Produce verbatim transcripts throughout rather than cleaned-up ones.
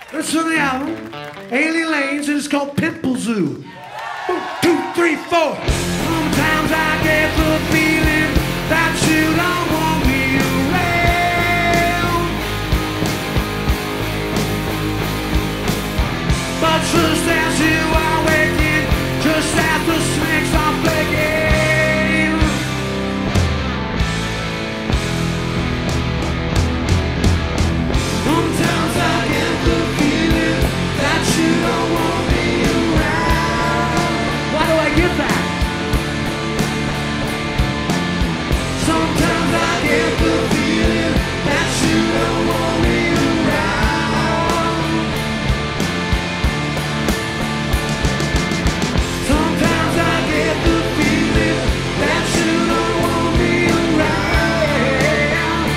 This is from the album, Alien Lanes, and it's called Pimple Zoo. One, two, three, four. Sometimes I get the feeling that you don't want me around, but just as you are waking, just as the snakes are flaking, sometimes I get the feeling that you don't want me around. Why do I get that? Sometimes I get the feeling that you don't want me around. Sometimes I get the feeling that you don't want me around.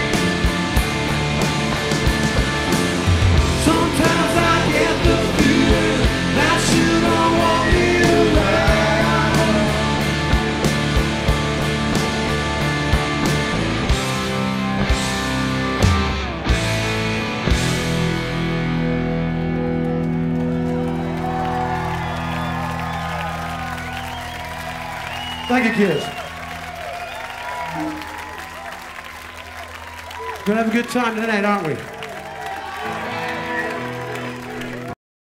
Sometimes I get the feeling that you don't want me around. Thank you, kids. We're gonna have a good time tonight, aren't we?